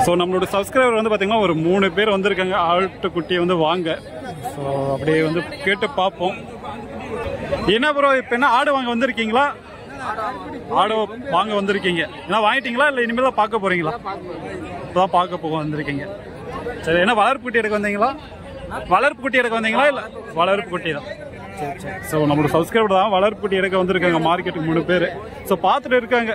So நம்மளோட subscriber வந்து பார்த்தீங்கன்னா ஒரு 3 பேர் வந்திருக்காங்க ஆட்டுக்குட்டியை வந்து வாங்க. ஸோ அப்படியே வந்து கேட்டு பார்ப்போம். என்ன ப்ரோ இப்போ என்ன ஆடு வாங்க வந்திருக்கீங்களா? ஆடு வாங்க வந்திருக்கீங்க. என்ன வாங்கிட்டீங்களா இல்லை இனிமேல் தான் பார்க்க போகிறீங்களா? இப்போ தான் பார்க்க போக வந்திருக்கீங்க. சரி, என்ன வளர்ப்பு குட்டி எடுக்க வந்தீங்களா? வளர்ப்பு குட்டி எடுக்க வந்தீங்களா? இல்லை வளர்ப்பு குட்டி தான். சரி சரி. ஸோ நம்மளோட சப்ஸ்கிரைபர் தான் வளர்ப்பு குட்டி எடுக்க வந்திருக்காங்க மார்க்கெட்டுக்கு 3 பேர். ஸோ பார்த்துட்டு இருக்காங்க.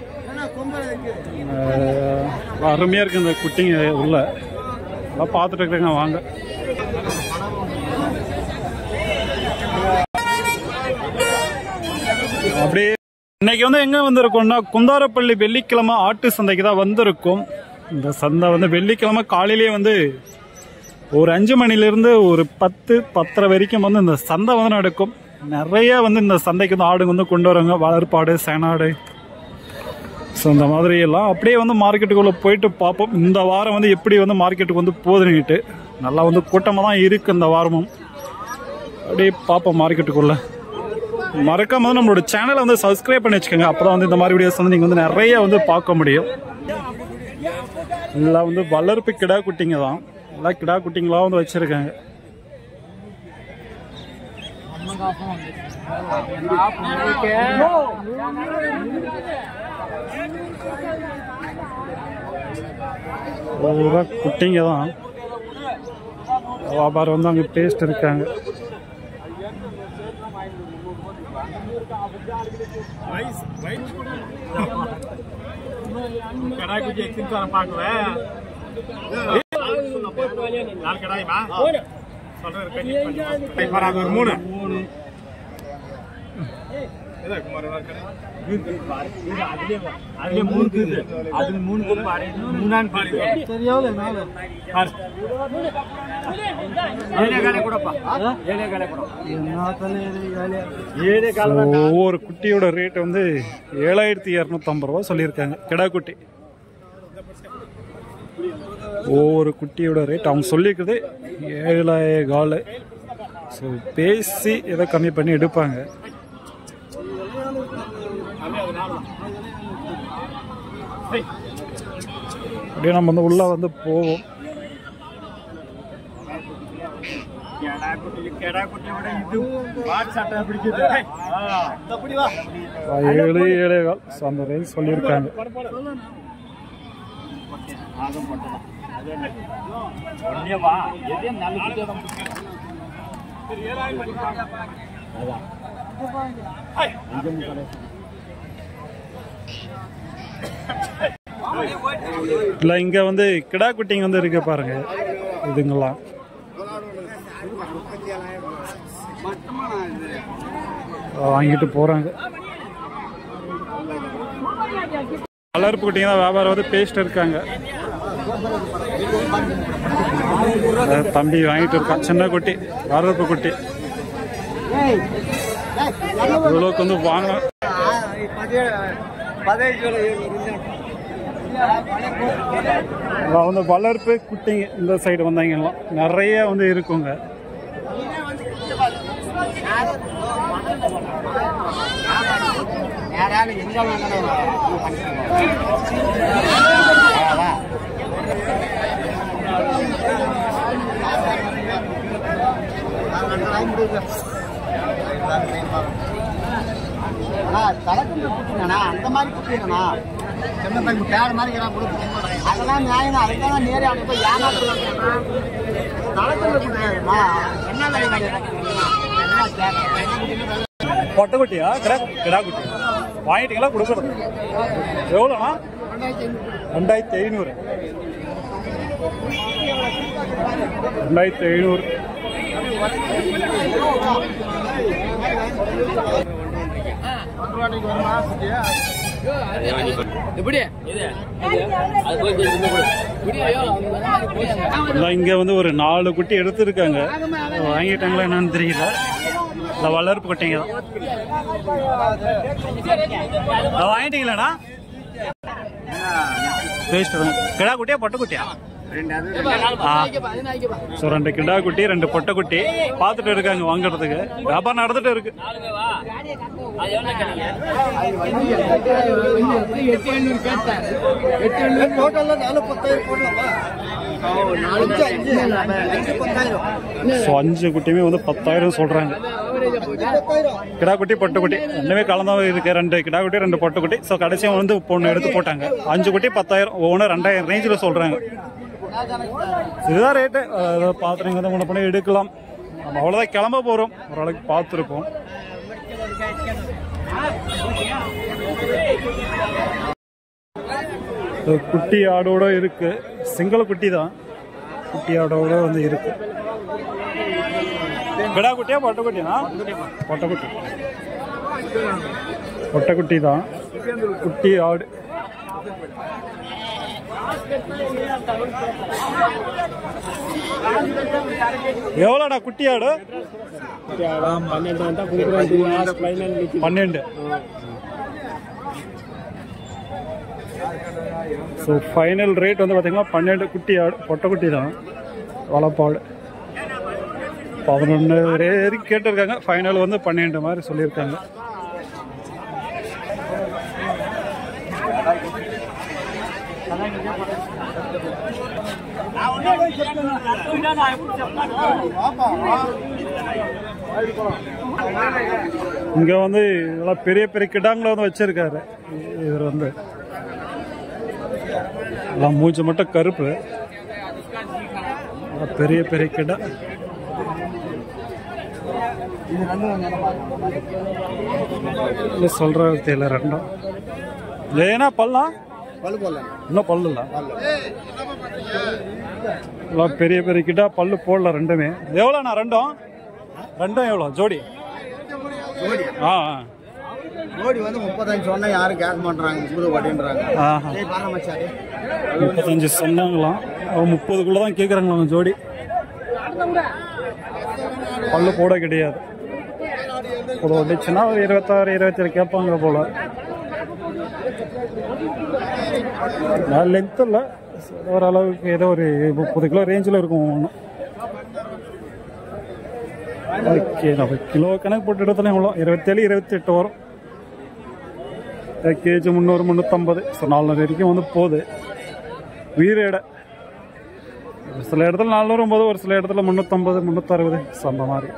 அருமையாக இருக்குது இந்த குட்டிங்க உள்ள எல்லாம் பார்த்துட்டு இருக்காங்க. வாங்க. அப்படியே இன்னைக்கு வந்து எங்கே வந்திருக்கோம்னா குந்தாரப்பள்ளி வெள்ளிக்கிழமை ஆட்டு சந்தைக்கு தான் வந்திருக்கோம். இந்த சந்தை வந்து வெள்ளிக்கிழமை காலையிலேயே வந்து ஒரு 5 மணிலேருந்து ஒரு 10-10:30 வரைக்கும் வந்து இந்த சந்தை வந்து நடக்கும். நிறைய வந்து இந்த சந்தைக்கு வந்து ஆடுங்க வந்து கொண்டு வராங்க. வளர்ப்பாடு, சேனாடு. ஸோ இந்த மாதிரி எல்லாம் அப்படியே வந்து மார்க்கெட்டுக்குள்ளே போயிட்டு பார்ப்போம். இந்த வாரம் வந்து எப்படி வந்து மார்க்கெட்டுக்கு வந்து போதுன்னுட்டு நல்லா வந்து கூட்டமாக தான் இருக்குது இந்த வாரமும். அப்படியே பார்ப்போம் மார்க்கெட்டுக்குள்ளே. மறக்காம வந்து நம்மளோட சேனலை வந்து சப்ஸ்கிரைப் பண்ணி வச்சுக்கோங்க. அப்போ தான் வந்து இந்த மாதிரி வீடியோஸ் வந்து நீங்கள் வந்து நிறைய வந்து பார்க்க முடியும். எல்லாம் வந்து வளர்ப்பு கிடா குட்டிங்க தான். எல்லாம் கிடா குட்டிங்களாக வந்து வச்சுருக்காங்க. குட்டிங்க தான். வியாபாரம் வந்து அங்கே டேஸ்ட் இருக்காங்க. ஒவ்வொரு குட்டியோட ரேட் வந்து 7250 ரூபா சொல்லியிருக்காங்க. கிடா குட்டி ஒவ்வொரு குட்டியோட ரேட் அவங்க சொல்லியிருக்குது 7,400. ஸோ பேசி எதை கம்மி பண்ணி எடுப்பாங்க. அப்படியே நம்ம வந்து உள்ள வந்து போவோம். 7,7,400 அந்த ரேஞ்ச் சொல்லியிருக்காங்க. இல்லை இங்கே வந்து கிடா குட்டிங்க வந்து இருக்க பாருங்க. இதுங்கெல்லாம் வாங்கிட்டு போறாங்க. வளர்ப்பு குட்டிங்க தான் வியாபாரம் வந்து பேசிட்டு இருக்காங்க. தம்பி வாங்கிட்டு இருக்கான். சின்ன குட்டி வளர்ப்பு குட்டி இவ்வளோக்கு வந்து வாங்க. வந்து வளர்ப்பு குட்டிங்க இந்த சைடு வந்தாங்கலாம் நிறைய வந்து இருக்குங்க. அந்த மாதிரி குட்டிங்கண்ணா பேர் மாதிரி அதெல்லாம் நியாயம். அதுதான் நேரே அவங்க போய் ஏமாத்துறாங்க. பொட்டை குட்டியா கிடா குட்டி வாங்கிட்டீங்களா? கொடுக்குறது எவ்வளோண்ணா? 2500. 2500. இங்க வந்து ஒரு 4 குட்டி எடுத்துருக்காங்க. வாங்கிட்டாங்களா என்னன்னு தெரியல. வளர்ப்பு குட்டிங்க தான். வாங்கிட்டீங்களாண்ணா? கிடா குட்டியா பொட்டை குட்டியா? ஸோ 2 கிடா குட்டி 2 பொட்டை குட்டி பார்த்துட்டு இருக்காங்க வாங்குறதுக்கு. வியாபாரம் நடந்துட்டு இருக்கு. ஸோ 5 குட்டியுமே வந்து 10,000 சொல்றாங்க. கிடா குட்டி பொட்டை குட்டி ரெண்டுமே கலந்தாவே இருக்கு. 2 கிடா குட்டி 2 பொட்டை குட்டி. ஸோ கடைசியாக வந்து பொண்ணு எடுத்து போட்டாங்க. 5 குட்டி 10,000, ஒவ்வொன்று 2,000 ரேஞ்சில் சொல்றாங்க. இதுதான் ரேட்டு. பாத்திரம் வந்து முன்ன பண்ணி எடுக்கலாம். நம்ம அவ்வளோதான் கிளம்ப போகிறோம். ஓரளவுக்கு பார்த்துருப்போம். குட்டி ஆடோட இருக்கு. சிங்கள குட்டி தான். குட்டி ஆடோட வந்து இருக்கு. கிடா குட்டியா பொட்டை குட்டினா? பொட்டை குட்டி. பொட்டை குட்டி தான். குட்டி ஆடு. எவ்வளோடா குட்டி ஆடு? 12. ஸோ ஃபைனல் ரேட் வந்து பார்த்தீங்கன்னா 12 குட்டி ஆடு. பொட்டை குட்டி தான். வளப்பாடு 11 வரைக்கும் கேட்டிருக்காங்க. ஃபைனல் வந்து 12 மாதிரி சொல்லியிருக்காங்க. இங்க வந்து இதெல்லாம் பெரிய பெரிய கிடாங்களை வந்து வச்சிருக்காரு இவர். வந்து எல்லாம் மூச்சு மட்டும் கருப்பு. பெரிய பெரிய கிடா. சொல்ற தெரியல. 2 ஏன்னா பல்லாம் இன்னும் பல்லு இல்ல. பெரிய பெரிய கிட்ட பல்லு போடல. 2மே எவ்வளோண்ணா? 2 எவ்வளோ ஜோடி? ஜோடி வந்து 35 சொன்னா யாரும் கேட்க மாட்டாங்க. 35 சொன்னாங்களாம். 30க்குள்ளதான் கேட்குறாங்களாம் ஜோடி. பல்லு போட கிடையாது. ஒடிச்சுன்னா 26 27 கேட்பாங்க போல. லென்த் இல்லை, ஓரளவுக்கு ஏதோ ஒரு 30 கிலோ ரேஞ்சில் இருக்கும் ஒன்றும். ஓகே, நம்ம கிலோ கணக்கு போட்டு இடத்துல எவ்வளோ 27 28 வரும். கேஜி 300 350. ஸோ 400 வரைக்கும் வந்து போகுது. வீரேடை ஒரு சில இடத்துல 400 ஒரு சில இடத்துல 350 360 அந்த மாதிரி.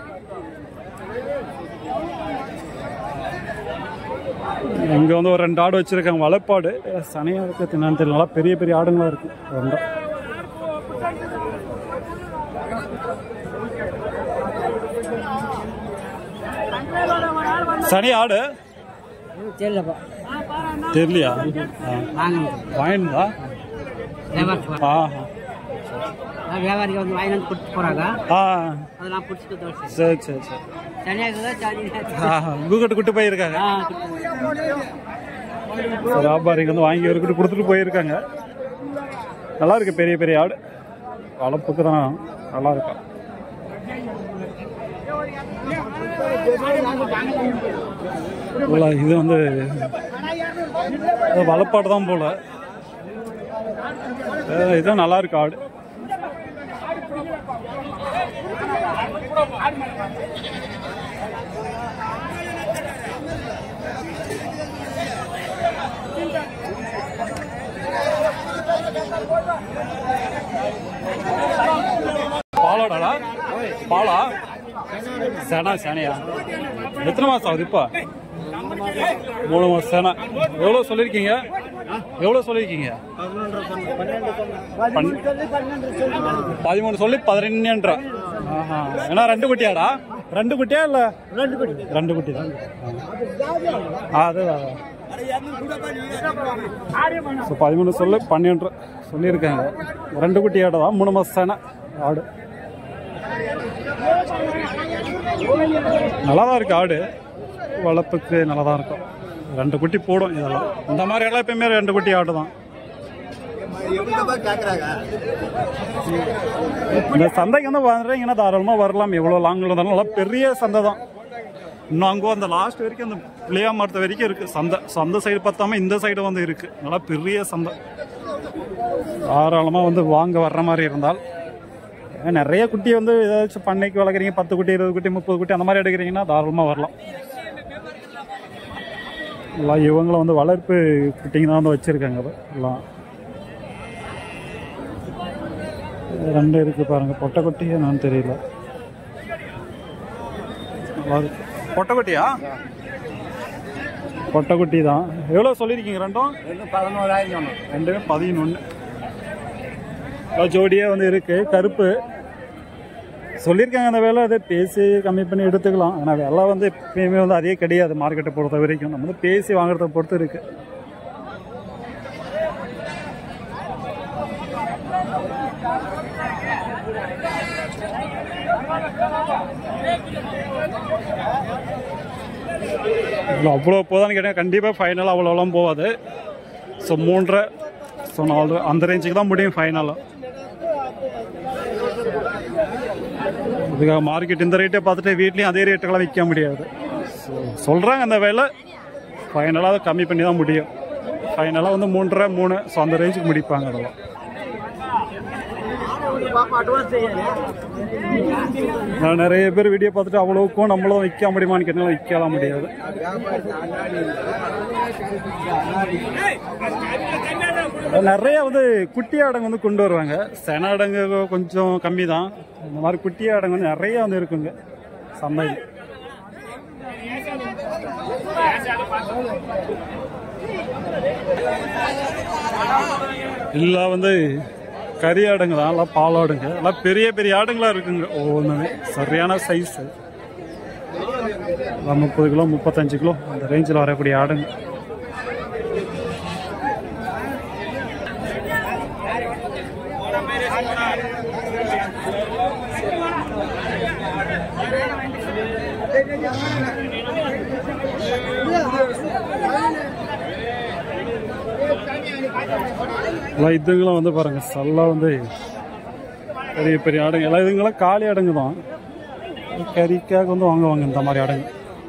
இங்கே வந்து ஒரு 2 ஆடு வச்சுருக்காங்க. வளப்பாடு சனியாக இருக்குது. என்னன்னு தெரியல. நல்லா பெரிய பெரிய ஆடுங்களாக இருக்குது. 2 சனி ஆடு தெரியலையா? வாங்கினா வியாபாரிக்கு வந்து வாங்கி வந்து கொடுத்து போறாங்க. அதெல்லாம் பிடிச்சிட்டு சரி சரி சரி. உங்ககிட்ட கூட்டு போயிருக்காங்க. வியாபாரிக்கு வந்து வாங்கி அவர்கிட்ட கொடுத்துட்டு போயிருக்காங்க. நல்லா இருக்கு. பெரிய பெரிய ஆடு வளர்ப்புக்கு தான் நல்லா இருக்கும். இது வந்து வளப்பாடு தான் போல. இதுதான் நல்லா இருக்கு ஆடு. பாலோடா? பாலா சேனா? சேனையா? எத்தனை மாசம் ஆகுது இப்போ? 3 மாசம் சேனை. எவ்வளோ சொல்லியிருக்கீங்க? எவ்வளோ சொல்லியிருக்கீங்க? 13 சொல்லி 12. ஏன்னா 2 குட்டியாடா? 2 குட்டியா இல்ல? 2 குட்டி தான். அதுதான். 13 சொல்லி 12 சொல்லியிருக்காங்க. 2 குட்டி ஆடு தான். 3 மாசம் சேனை ஆடு. நல்லாதான் இருக்கு ஆடு. வளர்ப்புக்கு நல்லா தான் இருக்கும். 2 குட்டி போடும். இதெல்லாம் இந்த மாதிரி எல்லாம் எப்பயுமே 2 குட்டி ஆடு தான். இந்த சந்தைக்கு வந்து வந்துறீங்கன்னா தாராளமாக வரலாம். எவ்வளோ லாங்கில் இருந்தாலும் நல்லா பெரிய சந்தை தான். இன்னும் அங்கே அந்த லாஸ்ட் வரைக்கும் அந்த பிள்ளையா மரத்து வரைக்கும் இருக்குது சந்தை. ஸோ அந்த சைடு பார்த்தாம இந்த சைடு வந்து இருக்குது. நல்லா பெரிய சந்தை. தாராளமாக வந்து வாங்க வர்ற மாதிரி இருந்தால் நிறைய குட்டி வந்து ஏதாச்சும் பண்ணைக்கு வளர்க்குறீங்க, 10 குட்டி 20 குட்டி 30 குட்டி அந்த மாதிரி எடுக்கிறீங்கன்னா தாராளமாக வரலாம். எல்லாம் இவங்களும் வந்து வளர்ப்பு குட்டிங்க தான் வந்து வச்சுருக்காங்க. எல்லாம் 2 இருக்குது பாருங்கள். பொட்டைக்குட்டி என்னன்னு தெரியல. பொட்டைக்குட்டியா? பொட்டைக்குட்டி தான். எவ்வளோ சொல்லியிருக்கீங்க? ரெண்டும் 11,000 ரெண்டுமே 11. ஜோடியாக வந்து இருக்குது. கருப்பு சொல்லியிருக்காங்க. அந்த வேலை அதை பேசி கம்மி பண்ணி எடுத்துக்கலாம். ஆனால் விலை வந்து எப்பயுமே வந்து அதே கிடையாது மார்க்கெட்டை பொறுத்த வரைக்கும். நம்ம வந்து பேசி வாங்குறத பொறுத்து இருக்கு. அவ்வளோ போதான்னு கேட்டால் கண்டிப்பாக ஃபைனலாக அவ்வளோலாம் போகாது. ஸோ 3.5 ஸோ 4 அந்த ரேஞ்சுக்கு தான் முடியும் ஃபைனலாக. இதுக்காக மார்க்கெட் இந்த ரேட்டை பார்த்துட்டு வீட்லேயும் அதே ரேட்டுக்கெல்லாம் விற்க முடியாது. சொல்கிறாங்க அந்த வேலை ஃபைனலாக கம்மி பண்ணி தான் முடியும். ஃபைனலாக வந்து 3.5 3 ஸோ அந்த ரேஞ்சுக்கு முடிப்பாங்க. அதெல்லாம் நான் நிறைய பேர் வீடியோ பார்த்துட்டு அவ்வளோக்கும் நம்மளும் விற்க முடியுமான்னு கேட்டாலும் விற்கலாம் முடியாது. நிறைய வந்து குட்டி ஆடங்க வந்து கொண்டு வருவாங்க. சென ஆடங்க கொஞ்சம் கம்மி தான். இந்த மாதிரி குட்டி ஆடங்க வந்து நிறைய வந்து இருக்குங்க சந்தையில். இல்லை வந்து கறி ஆடுங்க தான். எல்லாம் பால் ஆடுங்க. எல்லாம் பெரிய பெரிய ஆடுங்களா இருக்குங்க. ஒவ்வொன்றுமே சரியான சைஸு. 30 கிலோ 35 கிலோ அந்த ரேஞ்சில் வரக்கூடிய ஆடுங்க. எல்லாம் இதுங்களும் வந்து பாருங்க சல்லா வந்து பெரிய பெரிய ஆடுங்க. எல்லாம் இதுங்களாம் காலி ஆடுங்க தான். கறிக்காக வந்து வாங்குவாங்க இந்த மாதிரி ஆடுங்க.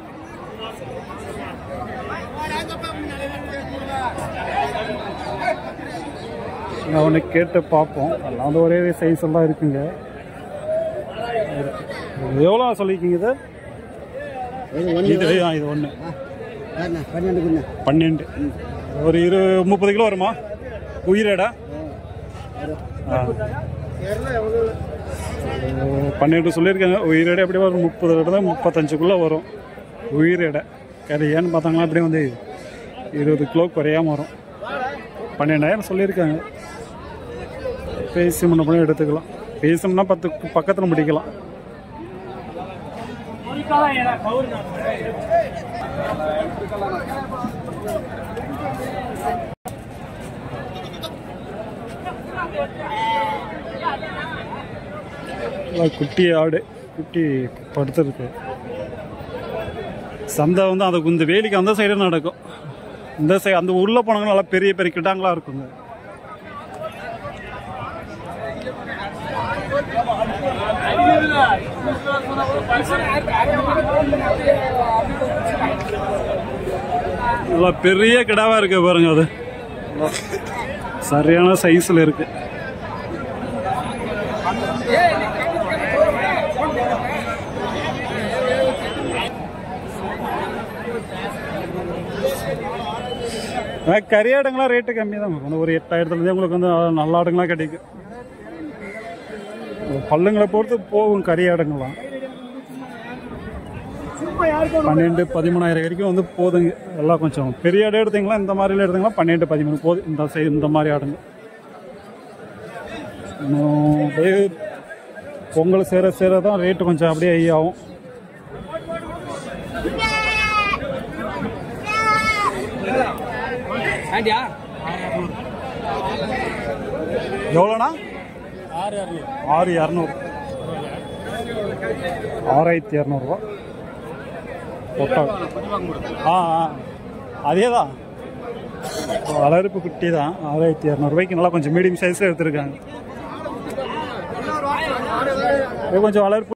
ஒன்று கேட்டு பார்ப்போம். எல்லாம் வந்து ஒரே சைஸ் எல்லாம் இருக்குங்க. எவ்வளோ சொல்லியிருக்கீங்க இது? இது ஒன்று 12 ஒரு 30 கிலோ வருமா? உயிரடா 12 சொல்லியிருக்காங்க. உயிரிடை எப்படி வரும்? 30 35 வரும் உயிரிடை. கறி ஏன்னு பார்த்தாங்கன்னா அப்படியே வந்து 20 கிலோ குறையாம வரும். 12,000 சொல்லியிருக்காங்க. பேசி முன்ன பண்ணி எடுத்துக்கலாம். பேசணும்னா 10 பக்கத்தில் முடிக்கலாம். குட்டி ஆடு குட்டி படுத்துருக்கு. சந்தை வந்து அந்த இந்த வேலிக்கு அந்த சைடு நடக்கும். இந்த சைடு அந்த உள்ள போனாங்க நல்லா பெரிய பெரிய கிட்டாங்களா இருக்குங்க. நல்லா பெரிய கிடாவா இருக்கு பாருங்க. அது சரியான சைஸ்ல இருக்கு. கறியாடுங்களா ரேட்டு கம்மி தான். ஒரு 8,000 உங்களுக்கு வந்து நல்ல ஆடுங்களா கிடைக்கும். பல்லுங்களை பொறுத்து போகும் கறியாடுங்களாம். 12-13,000 வரைக்கும் வந்து போதுங்க. எல்லாம் கொஞ்சம் பெரிய ஆடு எடுத்தீங்களா இந்த மாதிரிலாம் எடுத்தீங்களா 12-13 போதும். இந்த சைடு இந்த மாதிரி ஆடுங்க. பொங்கல் சேர தான் ரேட்டு கொஞ்சம் அப்படியே ஹை ஆகும். எவ்வளோண்ணா? 6,200 6,200 அதே தான் வளர்ப்பு குட்டி தான். 6,200 நல்லா கொஞ்சம் மீடியம் சைஸில் எடுத்துருக்காங்க. கொஞ்சம் வளர்ப்பு